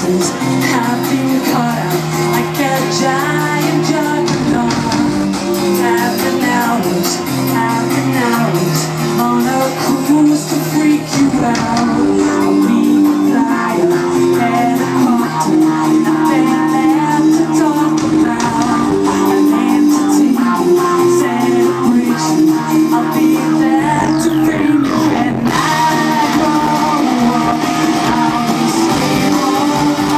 places have been cut out like a giant juggernaut. Have been hours on a cruise to freak you out. We could fly a helicopter, nothing left to talk about. An entity, celebration, I'll be there to bring you and I grow up. I'll be stable.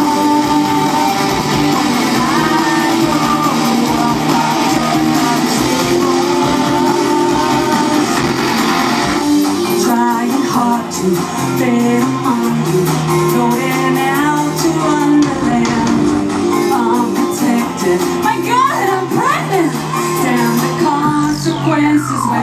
Bet on you, going out to Wonderland, unprotected. My God, I'm pregnant. Damn the consequences when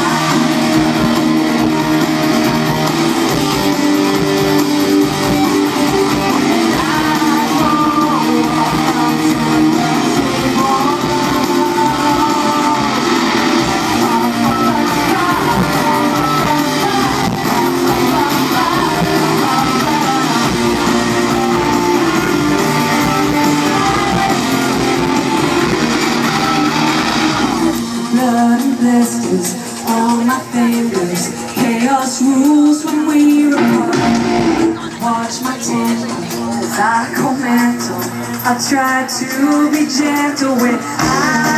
blood and blisters on my fingers. Chaos rules when we apart. Watch my temper as I go mental. I try to be gentle when I